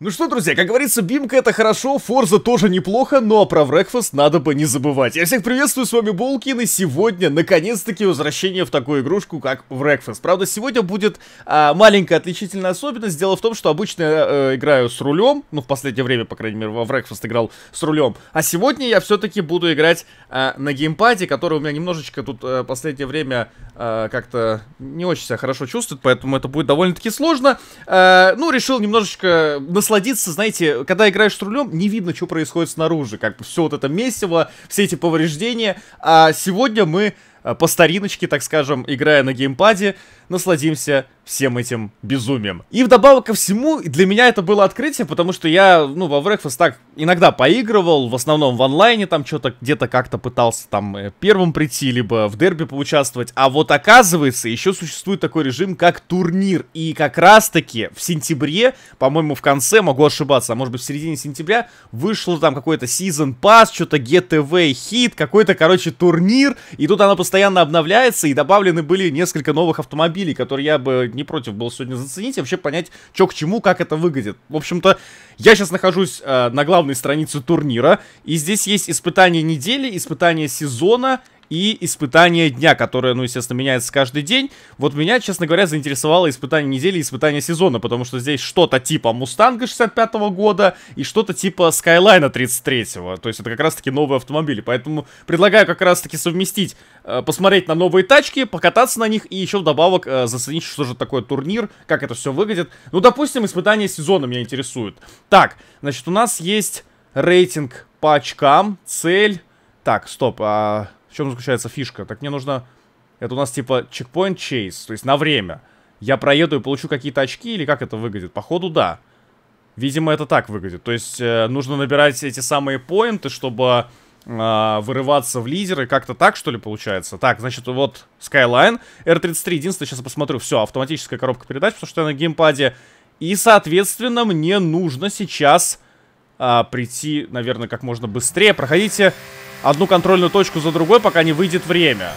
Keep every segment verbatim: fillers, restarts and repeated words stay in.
Ну что, друзья, как говорится, бимка это хорошо, Форза тоже неплохо, но про Wreckfast надо бы не забывать. Я всех приветствую, с вами Булкин, и сегодня, наконец-таки, возвращение в такую игрушку, как Wreckfast. Правда, сегодня будет а, маленькая отличительная особенность. Дело в том, что обычно я э, играю с рулем, ну, в последнее время, по крайней мере, во Wreckfast играл с рулем. А сегодня я все-таки буду играть а, на геймпаде, который у меня немножечко тут а, последнее время а, как-то не очень себя хорошо чувствует, поэтому это будет довольно-таки сложно. А, ну, решил немножечко насладиться. Насладиться, знаете, когда играешь с рулем, не видно, что происходит снаружи. Как бы все вот это месиво, все эти повреждения. А сегодня мы по стариночке, так скажем, играя на геймпаде, насладимся всем этим безумием. И вдобавок ко всему, для меня это было открытие, потому что я, ну, во Wreckfast так иногда поигрывал, в основном в онлайне, там что-то где-то как-то пытался там первым прийти, либо в дерби поучаствовать. А вот оказывается, еще существует такой режим, как турнир. И как раз-таки в сентябре, по-моему, в конце, могу ошибаться, а может быть в середине сентября, вышло там какой-то Season Pass, что-то джи ти ви Hit, какой-то, короче, турнир. И тут она постоянно обновляется, и добавлены были несколько новых автомобилей, которые я бы не против был сегодня заценить и вообще понять, что к чему, как это выглядит. В общем-то, я сейчас нахожусь э, на главной странице турнира, и здесь есть испытания недели, испытания сезона и испытание дня, которое, ну, естественно, меняется каждый день. Вот меня, честно говоря, заинтересовало испытание недели и испытание сезона, потому что здесь что-то типа Мустанга шестьдесят пятого года и что-то типа Скайлайна тридцать третьего. То есть это как раз-таки новые автомобили. Поэтому предлагаю как раз-таки совместить, э, посмотреть на новые тачки, покататься на них и еще вдобавок э, заценить, что же такое турнир, как это все выглядит. Ну, допустим, испытание сезона меня интересует. Так, значит, у нас есть рейтинг по очкам, цель. Так, стоп, а... В чем заключается фишка? Так мне нужно... Это у нас типа чекпоинт чейз, то есть на время. Я проеду и получу какие-то очки, или как это выглядит? Походу, да. Видимо, это так выглядит. То есть э, нужно набирать эти самые поинты, чтобы э, вырываться в лидеры. Как-то так, что ли, получается? Так, значит, вот Skyline эр тридцать три. Единственное, сейчас я посмотрю. Все, автоматическая коробка передач, потому что я на геймпаде. И, соответственно, мне нужно сейчас э, прийти, наверное, как можно быстрее. Проходите... одну контрольную точку за другой, пока не выйдет время.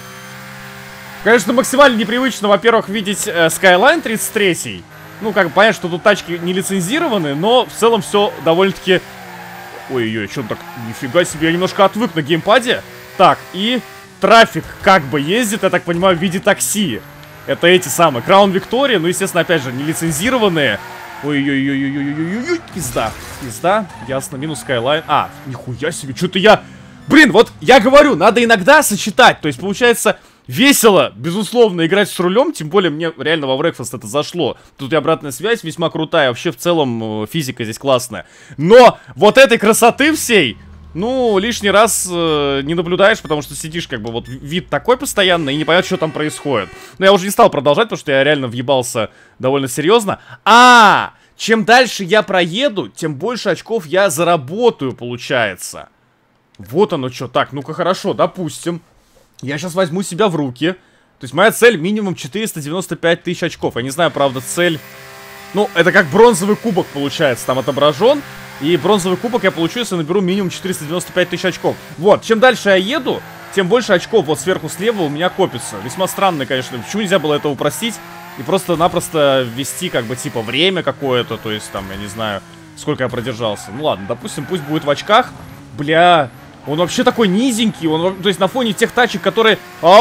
Конечно, максимально непривычно, во-первых, видеть э, Skyline тридцать три. Ну, как бы понятно, что тут тачки не лицензированы, но в целом все довольно-таки... Ой-ой-ой, что так? Нифига себе, я немножко отвык на геймпаде. Так, и трафик как бы ездит, я так понимаю, в виде такси. Это эти самые. Crown Victoria, ну, естественно, опять же, не лицензированные. Ой-ой-ой-ой-ой-ой-ой-ой, пизда. Пизда, ясно, минус Skyline. А, нихуя себе, что-то я... Блин, вот я говорю, надо иногда сочетать. То есть, получается, весело, безусловно, играть с рулем. Тем более, мне реально во Wreckfast это зашло. Тут и обратная связь весьма крутая. Вообще, в целом, физика здесь классная. Но вот этой красоты всей, ну, лишний раз э, не наблюдаешь, потому что сидишь, как бы, вот вид такой постоянно, и не понятно, что там происходит. Но я уже не стал продолжать, потому что я реально въебался довольно серьезно. А, чем дальше я проеду, тем больше очков я заработаю, получается. Вот оно что. Так, ну-ка хорошо, допустим. Я сейчас возьму себя в руки. То есть моя цель минимум четыреста девяносто пять тысяч очков. Я не знаю, правда, цель... Ну, это как бронзовый кубок получается, там отображен. И бронзовый кубок я получу, если наберу минимум четыреста девяносто пять тысяч очков. Вот, чем дальше я еду, тем больше очков вот сверху слева у меня копится. Весьма странно, конечно. Почему нельзя было это упростить и просто-напросто ввести, как бы, типа, время какое-то. То есть, там, я не знаю, сколько я продержался. Ну ладно, допустим, пусть будет в очках. Бля... Он вообще такой низенький, он, то есть на фоне тех тачек, которые...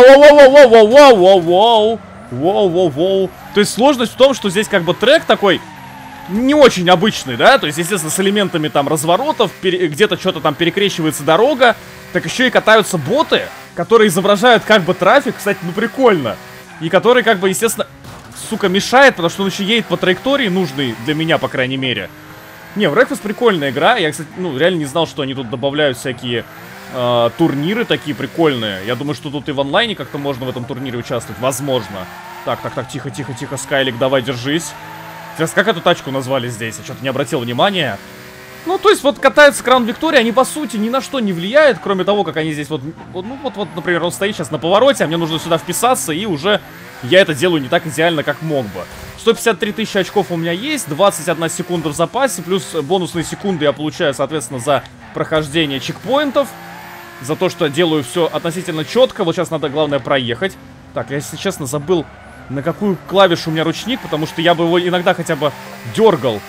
Воу-воу-воу-воу-воу-воу-воу. Воу-воу-воу. То есть сложность в том, что здесь как бы трек такой не очень обычный, да? То есть, естественно, с элементами там разворотов, где-то что-то там перекрещивается дорога. Так еще и катаются боты, которые изображают как бы трафик, кстати, ну прикольно. И который как бы, естественно, сука, мешает, потому что он еще едет по траектории нужной для меня, по крайней мере. Не, Wreckfast прикольная игра. Я, кстати, ну, реально не знал, что они тут добавляют всякие э, турниры такие прикольные. Я думаю, что тут и в онлайне как-то можно в этом турнире участвовать. Возможно. Так, так, так, тихо, тихо, тихо, Скайлик, давай, держись. Сейчас, как эту тачку назвали здесь? Я что-то не обратил внимания. Ну, то есть, вот катается Crown Victoria, они, по сути, ни на что не влияют, кроме того, как они здесь вот... вот ну, вот, вот, например, он стоит сейчас на повороте, а мне нужно сюда вписаться, и уже я это делаю не так идеально, как мог бы. сто пятьдесят три тысячи очков у меня есть, двадцать одна секунда в запасе, плюс бонусные секунды я получаю, соответственно, за прохождение чекпоинтов. За то, что делаю все относительно четко. Вот сейчас надо, главное, проехать. Так, я, если честно, забыл, на какую клавишу у меня ручник, потому что я бы его иногда хотя бы дергал.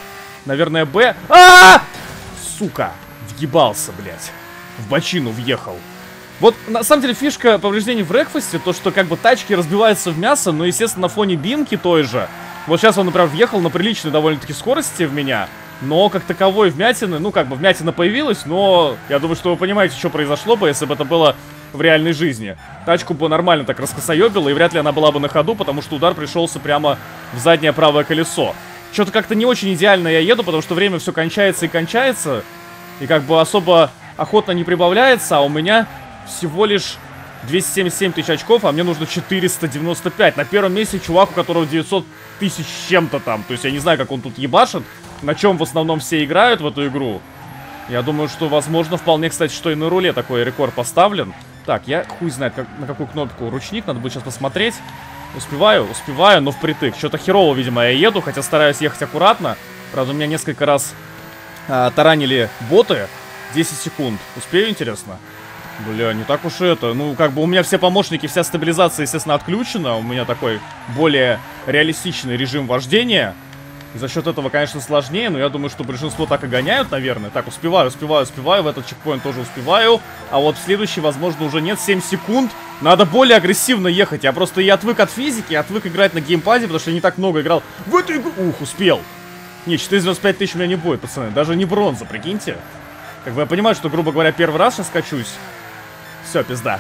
Наверное, Б. А, -а, -а! Сука! Въебался, блядь. В бочину въехал. Вот, на самом деле, фишка повреждений в Рекфесте, то, что, как бы, тачки разбиваются в мясо, но, естественно, на фоне бимки той же. Вот сейчас он, например, въехал на приличной довольно-таки скорости в меня, но, как таковой, вмятины, ну, как бы, вмятина появилась, но я думаю, что вы понимаете, что произошло бы, если бы это было в реальной жизни. Тачку бы нормально так раскосоебило, и вряд ли она была бы на ходу, потому что удар пришелся прямо в заднее правое колесо. Что-то как-то не очень идеально я еду, потому что время все кончается и кончается, и, как бы, особо охотно не прибавляется, а у меня... Всего лишь двести семьдесят семь тысяч очков, а мне нужно четыреста девяносто пять. На первом месте чувак, у которого девятьсот тысяч с чем-то там. То есть я не знаю, как он тут ебашит, на чем в основном все играют в эту игру. Я думаю, что возможно вполне, кстати, что и на руле такой рекорд поставлен. Так, я хуй знает, как, на какую кнопку ручник, надо будет сейчас посмотреть. Успеваю, успеваю, но впритык. Что-то херово, видимо, я еду, хотя стараюсь ехать аккуратно. Правда, у меня несколько раз а, таранили боты. десять секунд. Успею, интересно? Бля, не так уж и это. Ну, как бы у меня все помощники, вся стабилизация, естественно, отключена. У меня такой более реалистичный режим вождения. И за счет этого, конечно, сложнее, но я думаю, что большинство так и гоняют, наверное. Так, успеваю, успеваю, успеваю. В этот чекпоинт тоже успеваю. А вот в следующий, возможно, уже нет. семь секунд. Надо более агрессивно ехать. Я просто и отвык от физики, отвык играть на геймпаде, потому что я не так много играл в эту игру. Ух, успел. Не, четыреста девяносто пять тысяч у меня не будет, пацаны. Даже не бронза, прикиньте. Как бы я понимаю, что, грубо говоря, первый раз сейчас качусь. Все, пизда.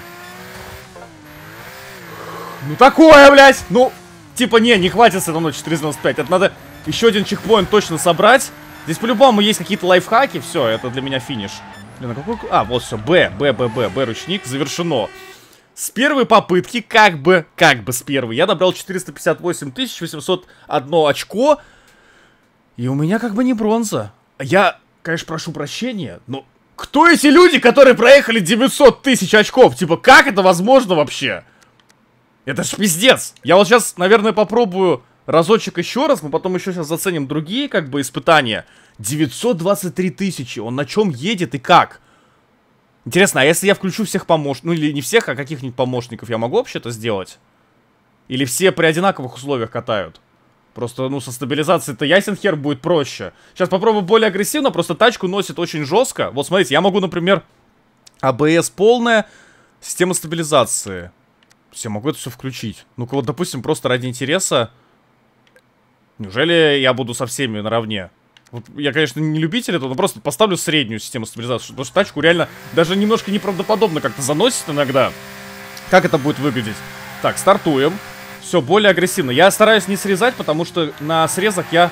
Ну такое, блядь! Ну, типа, не, не хватит все равно четыреста девяносто пять. Это надо еще один чекпоинт точно собрать. Здесь по-любому есть какие-то лайфхаки. Все, это для меня финиш. Блин, а какой... А, вот все, Б, Б, Б, Б, Б, ручник, завершено. С первой попытки, как бы, как бы с первой, я набрал четыреста пятьдесят восемь тысяч восемьсот одно очко. И у меня как бы не бронза. Я, конечно, прошу прощения, но... Кто эти люди, которые проехали девятьсот тысяч очков? Типа, как это возможно вообще? Это ж пиздец. Я вот сейчас, наверное, попробую разочек еще раз. Мы потом еще сейчас заценим другие, как бы, испытания. девятьсот двадцать три тысячи. Он на чем едет и как? Интересно, а если я включу всех помощников? Ну, или не всех, а каких-нибудь помощников я могу вообще это сделать? Или все при одинаковых условиях катают? Просто, ну, со стабилизацией-то ясен хер будет проще. Сейчас попробую более агрессивно, просто тачку носит очень жестко. Вот смотрите, я могу, например, а бэ эс полная, система стабилизации. Я могу это все включить. Ну-ка, вот, допустим, просто ради интереса. Неужели я буду со всеми наравне? Вот я, конечно, не любитель этого, но просто поставлю среднюю систему стабилизации. Потому что тачку реально даже немножко неправдоподобно как-то заносит иногда. Как это будет выглядеть? Так, стартуем. Все, более агрессивно. Я стараюсь не срезать, потому что на срезах я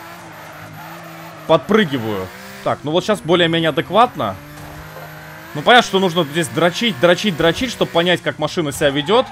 подпрыгиваю. Так, ну вот сейчас более-менее адекватно. Ну, понятно, что нужно здесь дрочить, дрочить, дрочить, чтобы понять, как машина себя ведет.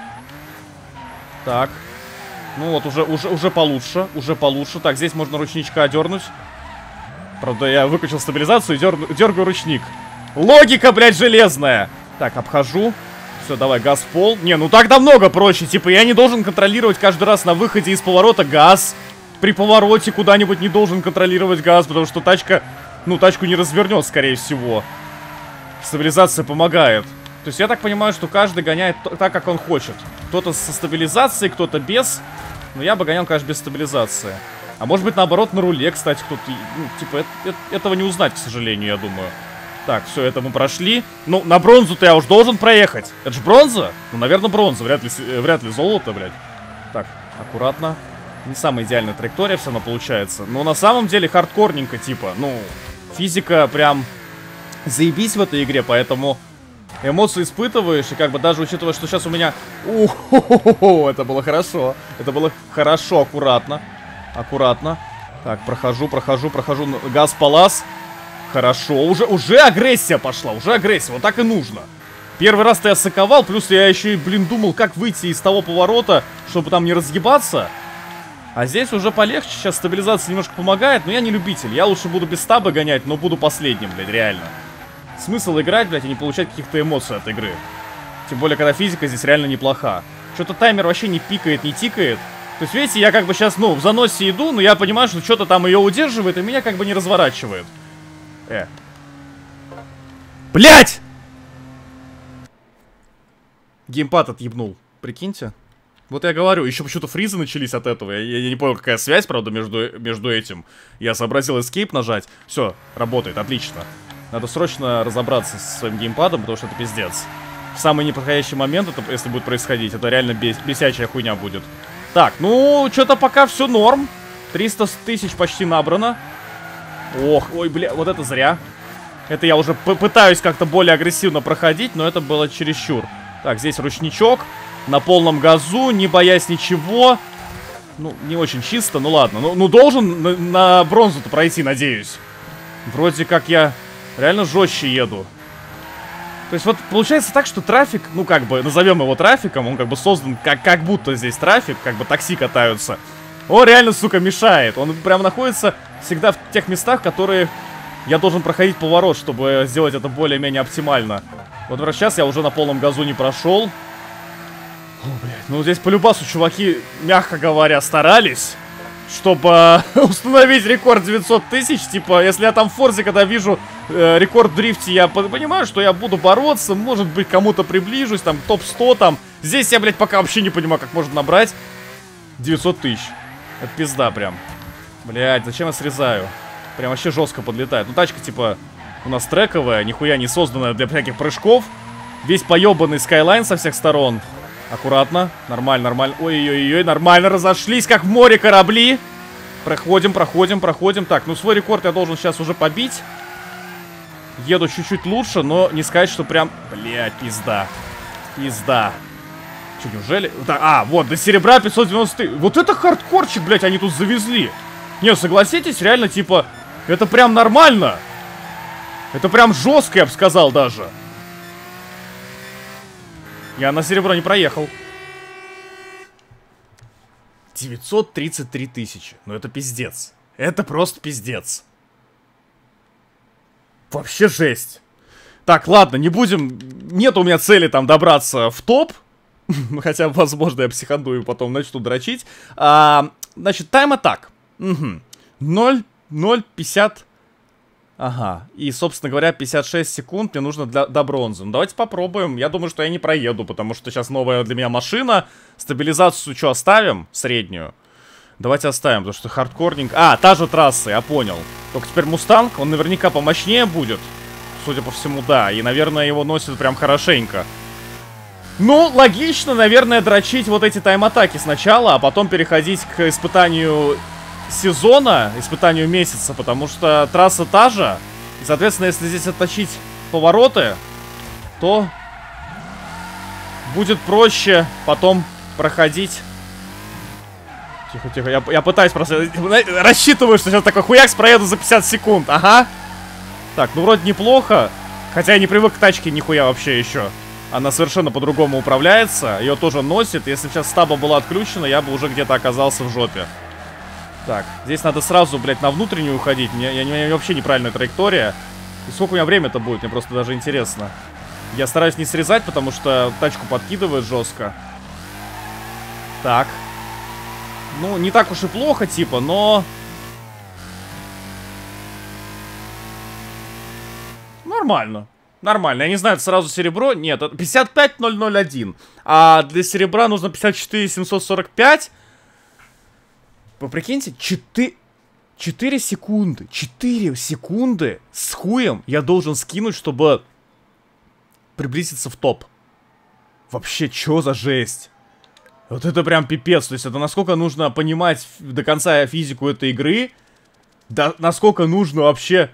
Так. Ну вот, уже, уже, уже получше, уже получше. Так, здесь можно ручничка дернуть. Правда, я выключил стабилизацию и дерну, дергаю ручник. Логика, блядь, железная. Так, обхожу. Все, давай, газ в пол. Не, ну так намного проще. Типа, я не должен контролировать каждый раз на выходе из поворота газ. При повороте куда-нибудь не должен контролировать газ, потому что тачка, ну, тачку не развернет, скорее всего. Стабилизация помогает. То есть я так понимаю, что каждый гоняет так, как он хочет. Кто-то со стабилизацией, кто-то без. Но я бы гонял, конечно, без стабилизации. А может быть, наоборот, на руле, кстати, кто-то... Ну, типа, это, это, этого не узнать, к сожалению, я думаю. Так, все, это мы прошли. Ну, на бронзу-то я уж должен проехать. Это же бронза? Ну, наверное, бронза. Вряд ли, вряд ли золото, блядь. Так, аккуратно. Не самая идеальная траектория все равно получается. Но на самом деле хардкорненько, типа. Ну, физика прям заебись в этой игре, поэтому эмоции испытываешь. И как бы даже учитывая, что сейчас у меня... Уху, это было хорошо. Это было хорошо, аккуратно. Аккуратно. Так, прохожу, прохожу, прохожу. Газ-палас. Хорошо, уже, уже агрессия пошла, уже агрессия, вот так и нужно. Первый раз-то я соковал, плюс я еще и, блин, думал, как выйти из того поворота, чтобы там не разъебаться. А здесь уже полегче, сейчас стабилизация немножко помогает, но я не любитель. Я лучше буду без стаба гонять, но буду последним, блядь, реально. Смысл играть, блядь, и не получать каких-то эмоций от игры. Тем более, когда физика здесь реально неплоха. Что-то таймер вообще не пикает, не тикает. То есть, видите, я как бы сейчас, ну, в заносе иду, но я понимаю, что что-то там ее удерживает, и меня как бы не разворачивает. Э. Блять! Геймпад отъебнул. Прикиньте. Вот я говорю, еще почему-то фризы начались от этого. Я, я не понял, какая связь, правда, между, между этим. Я сообразил Escape нажать. Все, работает, отлично. Надо срочно разобраться со своим геймпадом, потому что это пиздец. В самый неподходящий момент, это, если будет происходить, это реально бес, бесячая хуйня будет. Так, ну, что-то пока все норм. триста тысяч почти набрано. Ох, ой, бля, вот это зря. Это я уже пытаюсь как-то более агрессивно проходить, но это было чересчур. Так, здесь ручничок. На полном газу, не боясь ничего. Ну, не очень чисто, ну ладно. Ну, ну должен на, на бронзу-то пройти, надеюсь. Вроде как я реально жестче еду. То есть вот получается так, что трафик, ну как бы, назовем его трафиком, он как бы создан как, как будто здесь трафик, как бы такси катаются. Он реально, сука, мешает. Он прям находится всегда в тех местах, которые я должен проходить поворот, чтобы сделать это более-менее оптимально. Вот сейчас я уже на полном газу не прошел. О, блядь, ну здесь по любасу чуваки, мягко говоря, старались, чтобы установить рекорд девятьсот тысяч. Типа, если я там в Форзе, когда вижу э, рекорд в дрифте, я понимаю, что я буду бороться, может быть, кому-то приближусь, там, топ сто там. Здесь я, блядь, пока вообще не понимаю, как можно набрать девятьсот тысяч. Это пизда прям. Блядь, зачем я срезаю? Прям вообще жестко подлетает. Ну, тачка, типа, у нас трековая, нихуя не созданная для всяких прыжков. Весь поебанный Skyline со всех сторон. Аккуратно, нормально, нормально. Ой-ой-ой, нормально разошлись, как в море корабли. Проходим, проходим, проходим. Так, ну свой рекорд я должен сейчас уже побить. Еду чуть-чуть лучше, но не сказать, что прям... Блядь, пизда. Пизда. Че, неужели? Да, а, вот, до серебра пятьсот девяносто. Вот это хардкорчик, блядь, они тут завезли. Не, согласитесь, реально, типа, это прям нормально. Это прям жестко, я бы сказал даже. Я на серебро не проехал. девятьсот тридцать три тысячи. Ну это пиздец. Это просто пиздец. Вообще жесть. Так, ладно, не будем... Нет у меня цели там добраться в топ. Хотя, возможно, я психаную и потом начну дрочить. А, значит, тайм-атак. Угу. ноль ноль пятьдесят. Ага, и, собственно говоря, пятьдесят шесть секунд мне нужно для, до бронзы. Ну, давайте попробуем. Я думаю, что я не проеду, потому что сейчас новая для меня машина. Стабилизацию что, оставим? Среднюю. Давайте оставим, потому что хардкорнинг... А, та же трасса, я понял. Только теперь Мустанг, он наверняка помощнее будет. Судя по всему, да. И, наверное, его носит прям хорошенько. Ну, логично, наверное, дрочить вот эти тайм-атаки сначала, а потом переходить к испытанию... сезона, испытанию месяца, потому что трасса та же. И, соответственно, если здесь отточить повороты, то будет проще потом проходить. Тихо, тихо, я, я пытаюсь просто... Рассчитываю, что сейчас такой хуякс проеду за пятьдесят секунд, ага. Так, ну вроде неплохо. Хотя я не привык к тачке нихуя вообще еще. Она совершенно по-другому управляется. Ее тоже носит. Если бы сейчас стаба была отключена, я бы уже где-то оказался в жопе. Так, здесь надо сразу, блядь, на внутреннюю уходить. Я, я, я вообще неправильная траектория. И сколько у меня время-то будет, мне просто даже интересно. Я стараюсь не срезать, потому что тачку подкидывает жестко. Так. Ну, не так уж и плохо, типа, но... Нормально. Нормально. Я не знаю, это сразу серебро. Нет, это пятьдесят пять ноль ноль один. А для серебра нужно пятьдесят четыре семьсот сорок пять. Вы прикиньте, четыре секунды. четыре секунды с хуем я должен скинуть, чтобы приблизиться в топ. Вообще, чё за жесть? Вот это прям пипец. То есть это насколько нужно понимать до конца физику этой игры. Да, насколько нужно вообще...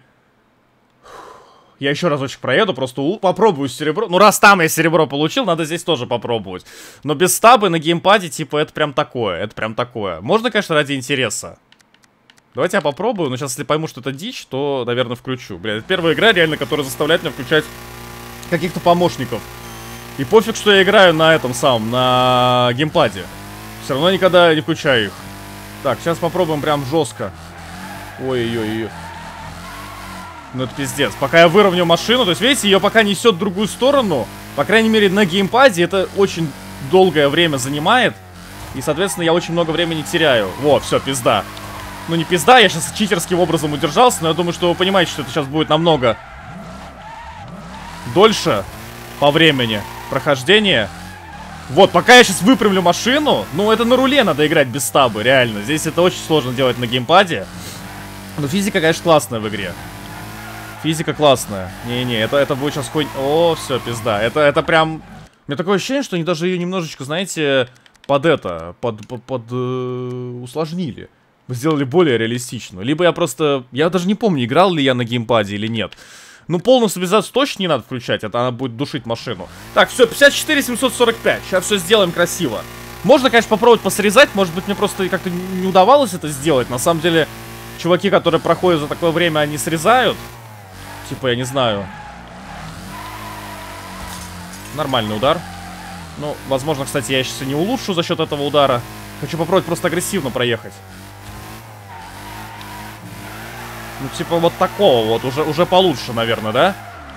Я еще разочек проеду, просто попробую серебро. Ну, раз там я серебро получил, надо здесь тоже попробовать. Но без стабы на геймпаде, типа, это прям такое. Это прям такое. Можно, конечно, ради интереса. Давайте я попробую, но сейчас, если пойму, что это дичь, то, наверное, включу. Бля, это первая игра, реально, которая заставляет меня включать каких-то помощников. И пофиг, что я играю на этом самом, на геймпаде. Все равно никогда не включаю их. Так, сейчас попробуем прям жестко. Ой-ой-ой. Ну это пиздец. Пока я выровняю машину, то есть, видите, ее пока несет в другую сторону. По крайней мере, на геймпаде это очень долгое время занимает. И, соответственно, я очень много времени теряю. Во, все, пизда. Ну не пизда, я сейчас читерским образом удержался, но я думаю, что вы понимаете, что это сейчас будет намного дольше по времени прохождения. Вот, пока я сейчас выпрямлю машину, ну, это на руле надо играть без стабы, реально. Здесь это очень сложно делать на геймпаде. Но физика, конечно, классная в игре. Физика классная. Не-не, это, это будет сейчас хоть... О, все, пизда. Это, это прям... У меня такое ощущение, что они даже ее немножечко, знаете, под это, под, под, под э, усложнили. Сделали более реалистичную. Либо я просто... Я даже не помню, играл ли я на геймпаде или нет. Ну, полную стабилизацию точно не надо включать, это она будет душить машину. Так, все, пятьдесят четыре семьсот сорок пять. Сейчас все сделаем красиво. Можно, конечно, попробовать посрезать. Может быть, мне просто как-то не удавалось это сделать. На самом деле, чуваки, которые проходят за такое время, они срезают. Типа, я не знаю. Нормальный удар. Ну, возможно, кстати, я сейчас и не улучшу за счет этого удара. Хочу попробовать просто агрессивно проехать. Ну, типа вот такого вот, уже, уже получше, наверное, да?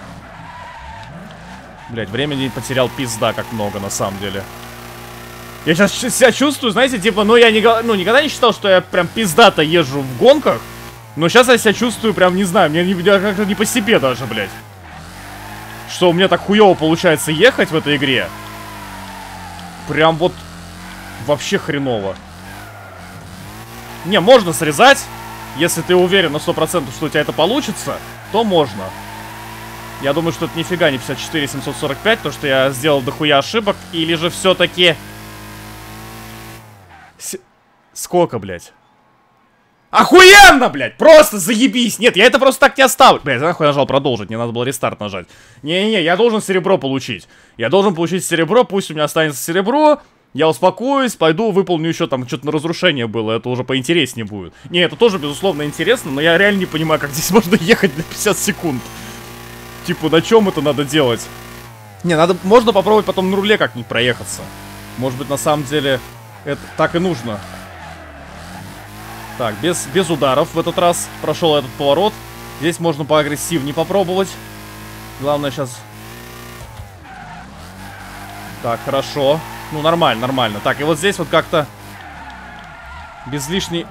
Блять, времени потерял пизда как много, на самом деле. Я сейчас себя чувствую, знаете, типа, ну я не, ну, никогда не считал, что я прям пиздато езжу в гонках. Но сейчас я себя чувствую прям, не знаю, мне как-то не по себе даже, блять. Что у меня так хуёво получается ехать в этой игре. Прям вот вообще хреново. Не, можно срезать. Если ты уверен на сто процентов, что у тебя это получится, то можно. Я думаю, что это нифига не пятьдесят четыре семьсот сорок пять, то что я сделал дохуя ошибок. Или же все-таки... С... Сколько, блядь? Охуенно, блядь! Просто заебись! Нет, я это просто так не оставлю. Блядь, я нахуй нажал продолжить, мне надо было рестарт нажать. Не-не-не, я должен серебро получить. Я должен получить серебро, пусть у меня останется серебро. Я успокоюсь, пойду выполню еще там, что-то на разрушение было, это уже поинтереснее будет. Не, это тоже, безусловно, интересно, но я реально не понимаю, как здесь можно ехать на пятьдесят секунд. Типа, на чем это надо делать? Не, надо, можно попробовать потом на руле как-нибудь проехаться. Может быть, на самом деле, это так и нужно. Так, без, без ударов в этот раз прошел этот поворот. Здесь можно поагрессивнее попробовать. Главное сейчас... Так, хорошо. Ну, нормально, нормально. Так, и вот здесь вот как-то без лишней...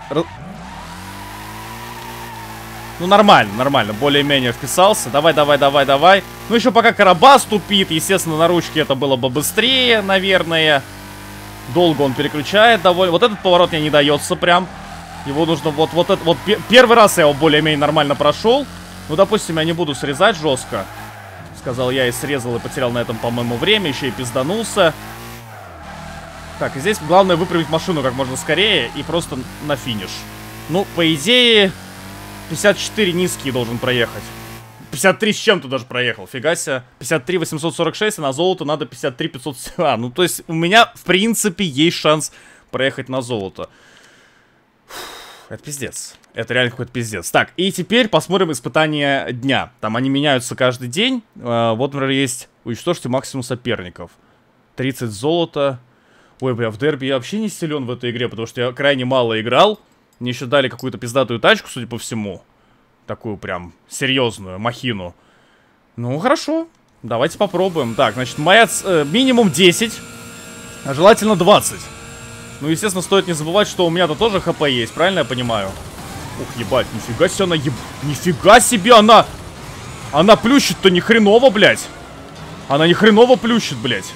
Ну, нормально, нормально. Более-менее вписался. Давай, давай, давай, давай. Ну, еще пока Карабас тупит. Естественно, на ручке это было бы быстрее, наверное. Долго он переключает довольно. Вот этот поворот мне не дается прям. Его нужно вот, вот это... Вот первый раз я его более-менее нормально прошел. Ну, допустим, я не буду срезать жестко. Сказал я и срезал, и потерял на этом, по-моему, время. Еще и пизданулся. Так, и здесь главное выправить машину как можно скорее и просто на финиш. Ну, по идее, пятьдесят четыре низкий должен проехать. пятьдесят три с чем-то даже проехал, фига себе. пятьдесят три восемьсот сорок шесть, а на золото надо пятьдесят три пятьсот... А, ну то есть у меня, в принципе, есть шанс проехать на золото. Фух, это пиздец. Это реально какой-то пиздец. Так, и теперь посмотрим испытания дня. Там они меняются каждый день. А, вот, например, есть уничтожьте максимум соперников. тридцать золота. Ой, бля, в дерби я вообще не силен в этой игре, потому что я крайне мало играл. Мне еще дали какую-то пиздатую тачку, судя по всему. Такую прям серьезную махину. Ну, хорошо. Давайте попробуем. Так, значит, моя э, минимум десять, а желательно двадцать. Ну, естественно, стоит не забывать, что у меня-то тоже хп есть, правильно я понимаю? Ух, ебать, нифига себе она еб... Нифига себе она... Она плющит-то ни хреново, блядь. Она ни хреново плющит, блядь.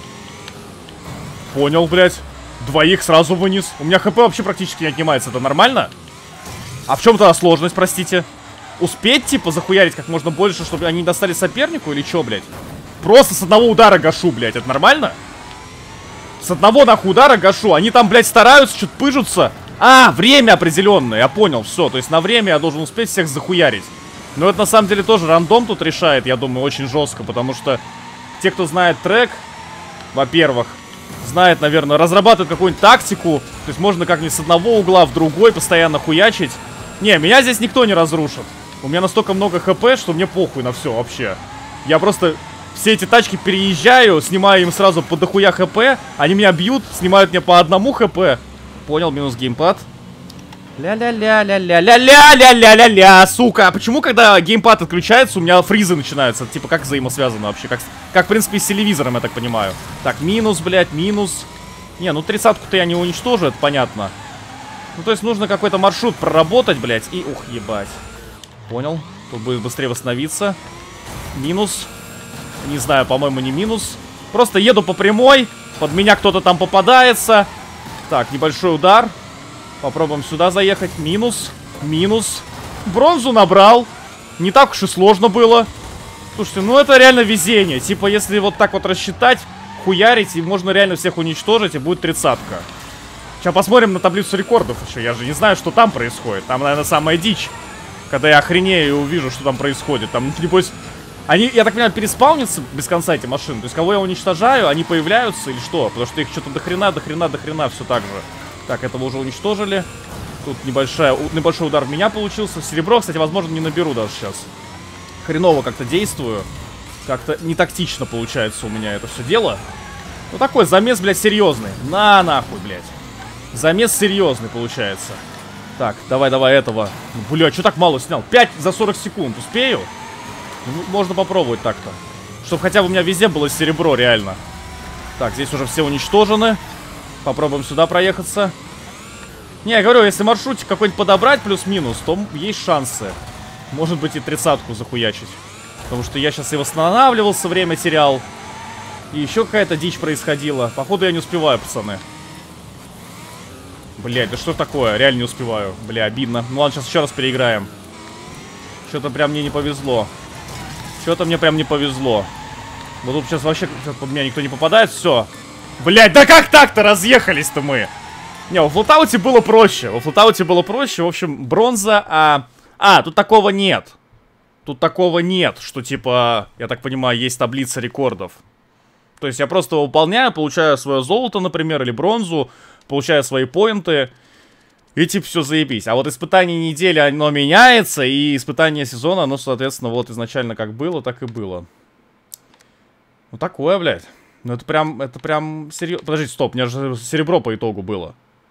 Понял, блядь. Двоих сразу вынес. У меня хп вообще практически не отнимается. Это нормально? А в чем тогда сложность, простите? Успеть, типа, захуярить как можно больше, чтобы они не достали сопернику или что, блядь? Просто с одного удара гашу, блядь. Это нормально? С одного, нахуй, удара гашу. Они там, блядь, стараются, что-то пыжутся. А, время определенное. Я понял, все. То есть на время я должен успеть всех захуярить. Но это на самом деле тоже рандом тут решает, я думаю, очень жестко. Потому что те, кто знает трек, во-первых, знает, наверное, разрабатывает какую-нибудь тактику. То есть можно как-нибудь с одного угла в другой постоянно хуячить. Не, меня здесь никто не разрушит. У меня настолько много хп, что мне похуй на все вообще. Я просто все эти тачки переезжаю, снимаю им сразу по дохуя хп. Они меня бьют, снимают мне по одному хп. Понял, минус геймпад. Ля-ля-ля-ля-ля-ля-ля-ля-ля-ля-ля, сука. А почему, когда геймпад отключается, у меня фризы начинаются? Типа, как взаимосвязано вообще? Как, как в принципе, с телевизором, я так понимаю. Так, минус, блядь, минус. Не, ну тридцатку-то я не уничтожу, это понятно. Ну, то есть нужно какой-то маршрут проработать, блядь. И, ух, ебать. Понял. Тут будет быстрее восстановиться. Минус. Не знаю, по-моему, не минус. Просто еду по прямой. Под меня кто-то там попадается. Так, небольшой удар. Попробуем сюда заехать. Минус. Минус. Бронзу набрал. Не так уж и сложно было. Слушайте, ну это реально везение. Типа, если вот так вот рассчитать, хуярить, и можно реально всех уничтожить, и будет тридцатка. Сейчас посмотрим на таблицу рекордов еще. Я же не знаю, что там происходит. Там, наверное, самая дичь. Когда я охренею и увижу, что там происходит. Там, небось... Они, я так понимаю, переспаунятся без конца эти машины. То есть, кого я уничтожаю, они появляются или что? Потому что их что-то до хрена, до хрена, до хрена все так же. Так, этого уже уничтожили. Тут небольшая, небольшой удар в меня получился. Серебро, кстати, возможно, не наберу даже сейчас. Хреново как-то действую. Как-то не тактично получается у меня это все дело. Ну такой замес, блядь, серьезный. На нахуй, блядь. Замес серьезный получается. Так, давай-давай этого. Бля, что так мало снял? пять за сорок секунд. Успею? Ну, можно попробовать так-то. Чтобы хотя бы у меня везде было серебро, реально. Так, здесь уже все уничтожены. Попробуем сюда проехаться. Не, я говорю, если маршрутик какой-нибудь подобрать плюс-минус, то есть шансы. Может быть и тридцатку захуячить. Потому что я сейчас и восстанавливался, время терял. И еще какая-то дичь происходила. Походу я не успеваю, пацаны. Блять, да что такое? Реально не успеваю. Бля, обидно. Ну ладно, сейчас еще раз переиграем. Что-то прям мне не повезло. Что-то мне прям не повезло. Вот тут сейчас вообще под меня никто не попадает. Все. Блять, да как так-то разъехались-то мы? Не, во флотауте было проще. Во флотауте было проще. В общем, бронза, а... А, тут такого нет. Тут такого нет, что типа, я так понимаю, есть таблица рекордов. То есть я просто выполняю, получаю свое золото, например, или бронзу, получаю свои поинты, и типа все заебись. А вот испытание недели, оно меняется, и испытание сезона, оно, соответственно, вот изначально как было, так и было. Ну такое, блядь. Ну это прям, это прям серьезно. Подождите, стоп, у меня же серебро по итогу было.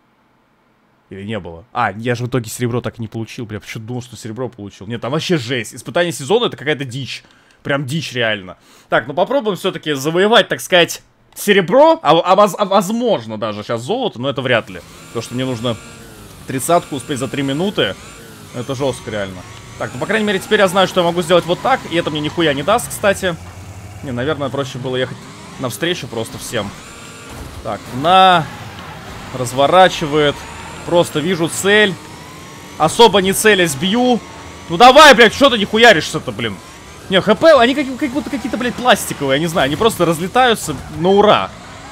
Или не было? А, я же в итоге серебро так и не получил. Бля, почему думал, что серебро получил? Нет, там вообще жесть. Испытание сезона — это какая-то дичь. Прям дичь реально. Так, ну попробуем все-таки завоевать, так сказать, серебро. А, а, а возможно даже сейчас золото, но это вряд ли. Потому что мне нужно тридцатку успеть за три минуты. Это жестко реально. Так, ну по крайней мере теперь я знаю, что я могу сделать вот так. И это мне нихуя не даст, кстати. Не, наверное, проще было ехать навстречу просто всем. Так, на... Разворачивает... Просто вижу цель. Особо не целясь бью. Ну давай, блядь, что ты не хуяришься-то, блин. Не, ХП, они как, как будто какие-то, блядь, пластиковые, я не знаю. Они просто разлетаются на ура.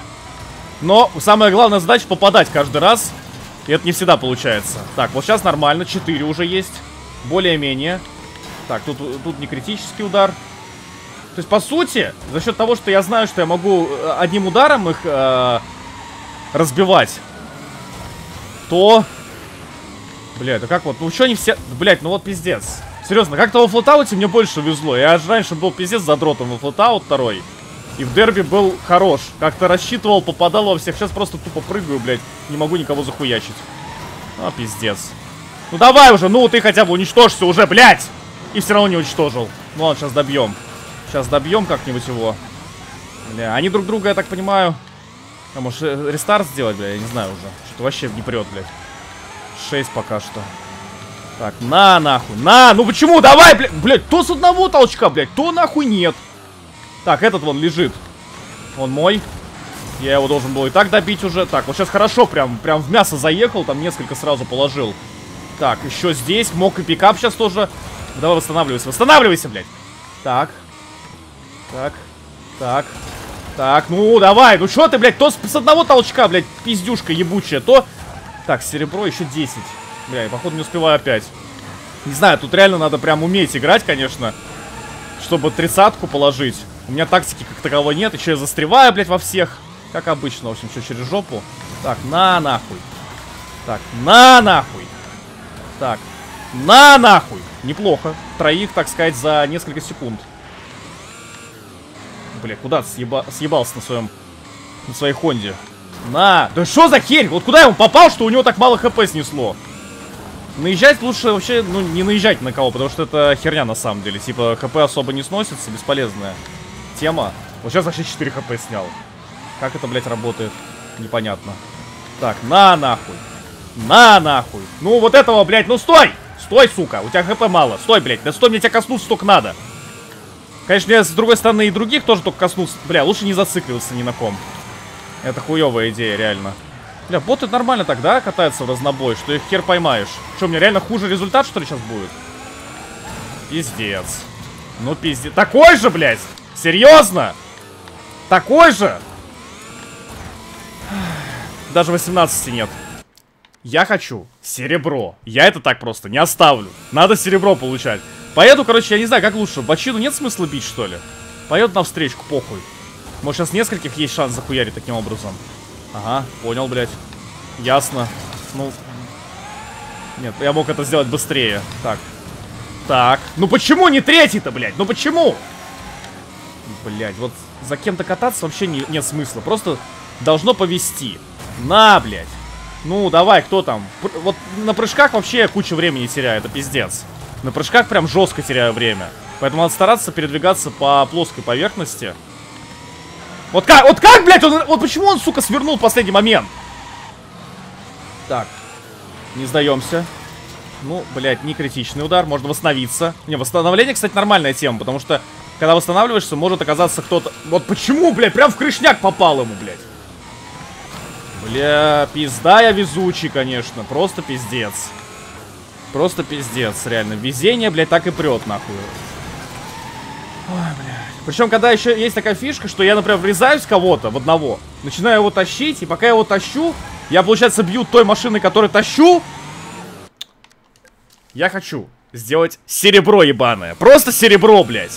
Но самая главная задача — попадать каждый раз. И это не всегда получается. Так, вот сейчас нормально, четыре уже есть. Более-менее. Так, тут, тут не критический удар. То есть, по сути, за счет того, что я знаю, что я могу одним ударом их э, разбивать, то... Блядь, да как вот, ну что они все... Блядь, ну вот пиздец. Серьезно, как-то во флотауте мне больше везло. Я же раньше был пиздец задротом во флотаут второй. И в дерби был хорош. Как-то рассчитывал, попадал во всех. Сейчас просто тупо прыгаю, блядь. Не могу никого захуячить. А, пиздец. Ну давай уже, ну ты хотя бы уничтожься уже, блядь. И все равно не уничтожил. Ну ладно, сейчас добьем. Сейчас добьем как-нибудь его. Бля, они друг друга, я так понимаю... А может рестарт сделать, бля, я не знаю уже. Что-то вообще не прет, блядь. шесть пока что. Так, на нахуй, на, ну почему, давай, блядь, блядь, то с одного толчка, блядь, то нахуй нет. Так, этот вон лежит. Он мой. Я его должен был и так добить уже. Так, вот сейчас хорошо, прям, прям в мясо заехал, там несколько сразу положил. Так, еще здесь, мог и пикап сейчас тоже. Давай восстанавливайся, восстанавливайся, блядь. Так, так, так. Так, ну давай, ну что ты, блядь, то с, с одного толчка, блядь, пиздюшка ебучая, то... Так, серебро еще десять. Бля, я походу не успеваю опять. Не знаю, тут реально надо прям уметь играть, конечно, чтобы тридцатку положить. У меня тактики как таковой нет, еще я застреваю, блядь, во всех. Как обычно, в общем, все через жопу. Так, на нахуй. Так, на нахуй. Так, на нахуй. Неплохо. Троих, так сказать, за несколько секунд. Бля, куда съеба... съебался на своем... На своей Хонде? На! Да что за херь? Вот куда ему попал, что у него так мало хп снесло? Наезжать лучше вообще, ну, не наезжать на кого, потому что это херня на самом деле. Типа, хп особо не сносится, бесполезная тема. Вот сейчас вообще четыре хп снял. Как это, блядь, работает? Непонятно. Так, на нахуй. На нахуй. Ну, вот этого, блядь, ну стой! Стой, сука, у тебя хп мало. Стой, блядь, да стой, мне тебя коснуться столько надо. Конечно, я с другой стороны и других тоже только коснулся. Бля, лучше не зацикливаться ни на ком. Это хуевая идея, реально. Бля, боты нормально тогда катаются в разнобой, что их хер поймаешь. Что, у меня реально хуже результат, что ли, сейчас будет? Пиздец. Ну, пиздец. Такой же, блядь! Серьезно? Такой же? Даже восемнадцати нет. Я хочу серебро. Я это так просто не оставлю. Надо серебро получать. Поеду, короче, я не знаю, как лучше. Бочину нет смысла бить, что ли? Поеду навстречку, похуй. Может, сейчас нескольких есть шанс захуярить таким образом. Ага, понял, блядь. Ясно. Ну... Нет, я мог это сделать быстрее. Так. Так. Ну почему не третий-то, блядь? Ну почему? Блядь, вот за кем-то кататься вообще не, нет смысла. Просто должно повести. На, блядь. Ну, давай, кто там? Пр вот на прыжках вообще я кучу времени теряю, это пиздец. На прыжках прям жестко теряю время. Поэтому надо стараться передвигаться по плоской поверхности. Вот как, вот как, блядь, он, вот почему он, сука, свернул в последний момент? Так, не сдаемся. Ну, блядь, не критичный удар, можно восстановиться. Не, восстановление, кстати, нормальная тема, потому что, когда восстанавливаешься, может оказаться кто-то... Вот почему, блядь, прям в крышняк попал ему, блядь. Бля, пизда я везучий, конечно, просто пиздец. Просто пиздец, реально. Везение, блядь, так и прет, нахуй. Ой, блядь. Причем, когда еще есть такая фишка, что я, например, врезаюсь в кого-то, в одного, начинаю его тащить, и пока я его тащу, я, получается, бью той машиной, которую тащу. Я хочу сделать серебро ебаное. Просто серебро, блядь.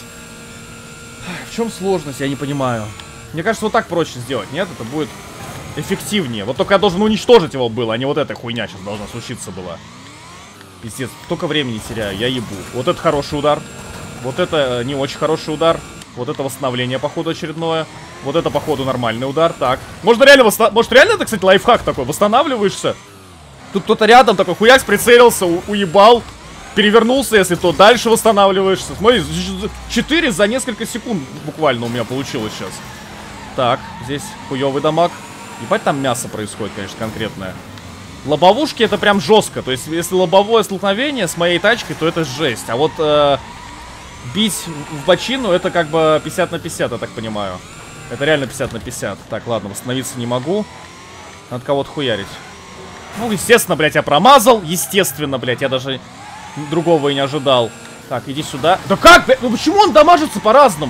В чем сложность, я не понимаю. Мне кажется, вот так проще сделать, нет? Это будет эффективнее. Вот только я должен уничтожить его было, а не вот эта хуйня сейчас должна случиться была. Пиздец, только времени теряю, я ебу. Вот это хороший удар. Вот это не очень хороший удар. Вот это восстановление, походу, очередное. Вот это, походу, нормальный удар. Так. Можно реально восстанов... Может, реально это, кстати, лайфхак такой? Восстанавливаешься. Тут кто-то рядом такой хуяк прицелился, у уебал. Перевернулся, если то. Дальше восстанавливаешься. Смотри, четыре за несколько секунд буквально у меня получилось сейчас. Так, здесь хуёвый дамаг. Ебать, там мясо происходит, конечно, конкретное. Лобовушки это прям жестко. То есть, если лобовое столкновение с моей тачкой, то это жесть. А вот... Э бить в бочину это как бы пятьдесят на пятьдесят, я так понимаю. Это реально пятьдесят на пятьдесят. Так, ладно, восстановиться не могу. Надо кого-то хуярить. Ну, естественно, блядь, я промазал. Естественно, блядь, я даже другого и не ожидал. Так, иди сюда. Да как, блядь, ну почему он дамажится по-разному?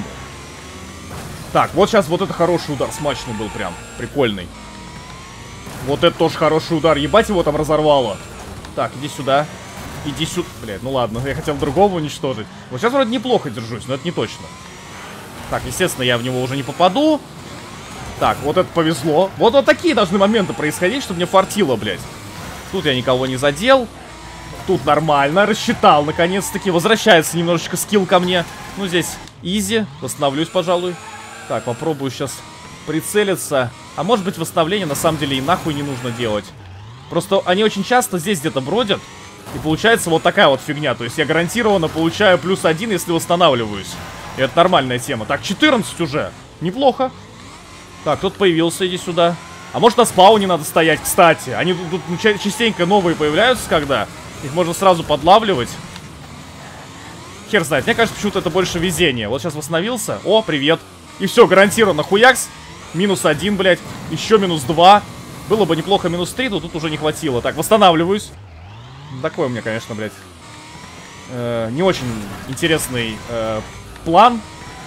Так, вот сейчас вот это хороший удар, смачный был прям. Прикольный. Вот это тоже хороший удар. Ебать, его там разорвало. Так, иди сюда. Иди сюда. Блядь, ну ладно, я хотел другого уничтожить. Вот сейчас вроде неплохо держусь, но это не точно. Так, естественно, я в него уже не попаду. Так, вот это повезло. Вот вот такие должны моменты происходить, чтобы мне фартило, блядь. Тут я никого не задел. Тут нормально, рассчитал, наконец-таки. Возвращается немножечко скилл ко мне. Ну, здесь изи. Восстановлюсь, пожалуй. Так, попробую сейчас прицелиться. А может быть, восстановление на самом деле и нахуй не нужно делать. Просто они очень часто здесь где-то бродят. И получается вот такая вот фигня. То есть я гарантированно получаю плюс один, если восстанавливаюсь. И это нормальная тема. Так, четырнадцать уже. Неплохо. Так, кто-то появился, иди сюда. А может, на спауне надо стоять, кстати. Они тут, тут ну, частенько новые появляются, когда их можно сразу подлавливать. Хер знает. Мне кажется, почему-то это больше везение. Вот сейчас восстановился. О, привет. И все, гарантированно хуякс. Минус один, блядь. Еще минус два. Было бы неплохо минус три, но тут уже не хватило. Так, восстанавливаюсь. Такой у меня, конечно, блядь, э, не очень интересный э, план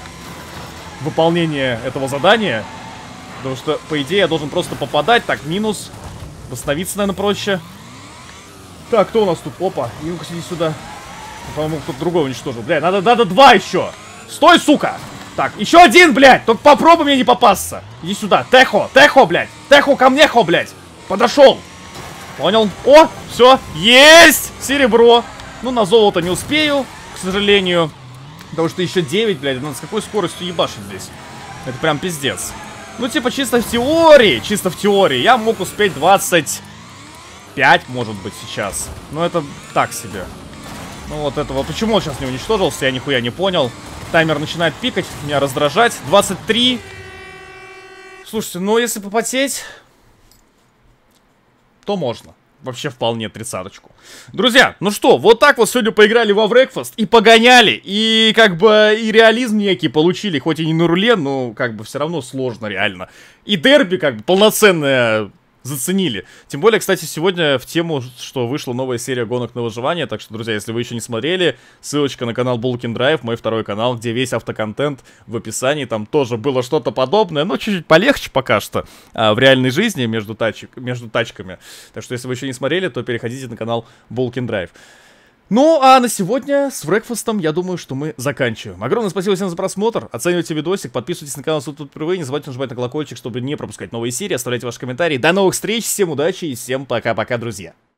выполнения этого задания. Потому что, по идее, я должен просто попадать. Так, минус. Восстановиться, наверное, проще. Так, кто у нас тут? Опа, ну-ка, иди сюда. По-моему, кто-то другой уничтожил. Блядь, надо, надо два еще. Стой, сука. Так, еще один, блядь. Только попробуй мне не попасться. Иди сюда. Техо, Техо, блядь. Техо ко мне, хо, блядь. Подошел. Понял? О, все, есть! Серебро. Ну, на золото не успею, к сожалению. Потому что еще девять, блядь, надо с какой скоростью ебашить здесь. Это прям пиздец. Ну, типа, чисто в теории, чисто в теории, я мог успеть двадцать пять, может быть, сейчас. Но это так себе. Ну, вот этого, почему он сейчас не уничтожился, я нихуя не понял. Таймер начинает пикать, меня раздражать. двадцать три. Слушайте, ну, если попотеть... то можно. вообще вполне тридцаточку. Друзья, ну что, вот так вот сегодня поиграли во Wreckfast и погоняли, и как бы и реализм некий получили, хоть и не на руле, но как бы все равно сложно реально. И дерби как бы полноценное заценили. Тем более, кстати, сегодня в тему, что вышла новая серия гонок на выживание, так что, друзья, если вы еще не смотрели, ссылочка на канал Bulkin Drive, мой второй канал, где весь автоконтент в описании, там тоже было что-то подобное, но чуть-чуть полегче пока что а, в реальной жизни между, тачек, между тачками. Так что, если вы еще не смотрели, то переходите на канал Bulkin Drive. Ну, а на сегодня с Wreckfast, я думаю, что мы заканчиваем. Огромное спасибо всем за просмотр. Оценивайте видосик, подписывайтесь на канал, если тут впервые. Не забывайте нажимать на колокольчик, чтобы не пропускать новые серии. Оставляйте ваши комментарии. До новых встреч, всем удачи и всем пока-пока, друзья.